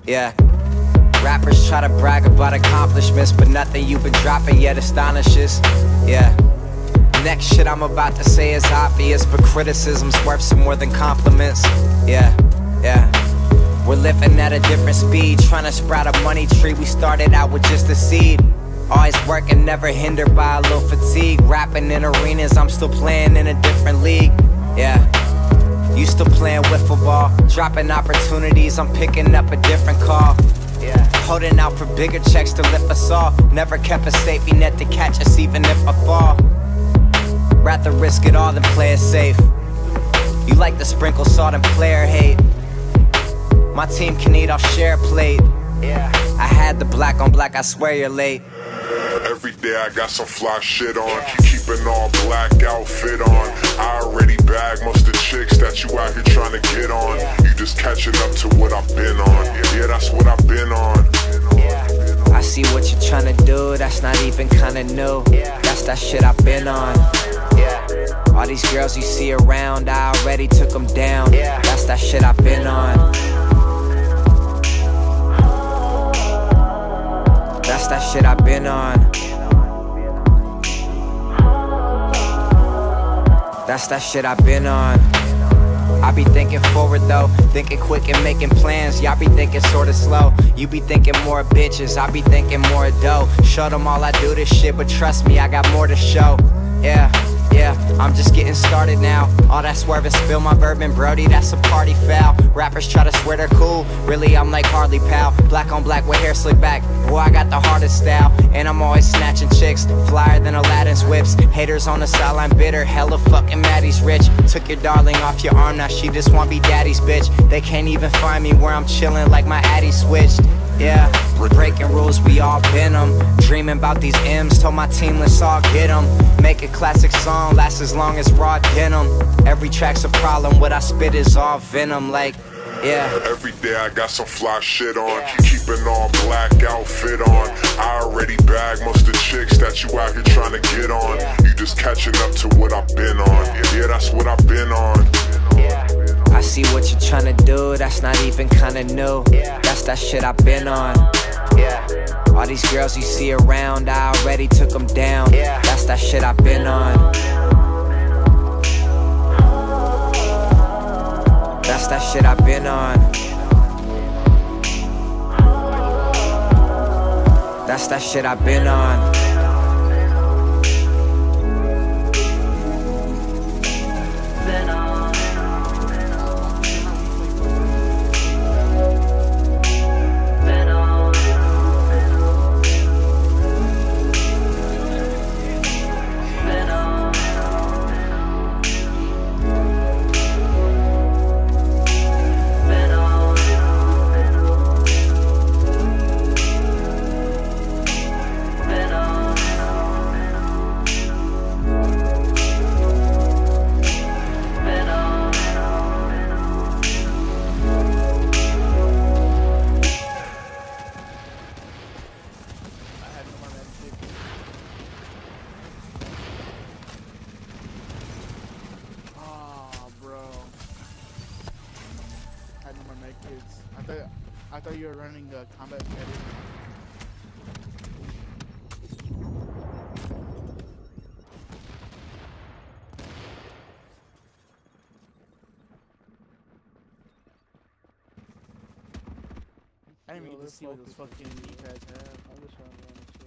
Yeah. Rappers try to brag about accomplishments, but nothing you've been dropping yet astonishes. Yeah. Next shit I'm about to say is obvious, but criticism's worth some more than compliments. Yeah, yeah. We're living at a different speed, trying to sprout a money tree. We started out with just a seed. Always working, never hindered by a little fatigue. Rapping in arenas, I'm still playing in a different league. Yeah. You still playing wiffle ball, dropping opportunities, I'm picking up a different call. Yeah. Holding out for bigger checks to lift us all. Never kept a safety net to catch us even if I fall. Rather risk it all than play it safe. You like to sprinkle salt and player hate. My team can eat, I'll share a plate. Yeah. I had the black on black, I swear you're late. Every day I got some fly shit on, keeping all black outfit on. I already bagged most of the chicks that you out here trying to get on. You just catching up to what I've been on. Yeah, that's what I've been on. I see what you're trying to do, that's not even kinda new. That's that shit I've been on. All these girls you see around, I already took them down. That's that shit I've been on. That's that shit I've been on. That's that shit I've been on. I be thinking forward though, thinking quick and making plans. Y'all be thinking sorta slow. You be thinking more bitches, I be thinking more dough. Show them all I do this shit, but trust me, I got more to show. Yeah, yeah, I'm just getting started now. All that swerving, spill my bourbon, Brody, that's a party foul. Rappers try to swear they're cool, really I'm like Harley pal. Black on black with hair slicked back, boy I got the hardest style. And I'm always snatching chicks, flyer than Aladdin's whips. Haters on the sideline bitter, hella fucking mad he's rich. Took your darling off your arm, now she just wanna be daddy's bitch. They can't even find me where I'm chilling like my addy switched. Yeah, we're breaking rules, we all been them. Dreaming about these M's, told my team let's all get them. Make a classic song, last as long as raw denim. Every track's a problem, what I spit is all venom, like, yeah. Every day I got some fly shit on, keeping all black outfit on. I already bagged most of the chicks that you out here trying to get on. You just catching up to what I've been on. Yeah, that's what I've been on. I see what you're trying to do, that's not even kinda new. That's that shit I've been on. All these girls you see around, I already took them down. That's that shit I've been on. That's that shit I've been on. That's that shit I've been on. I thought you were running combat edit. I didn't even get to see what those fucking kneepads have. I'm just trying to run this shit.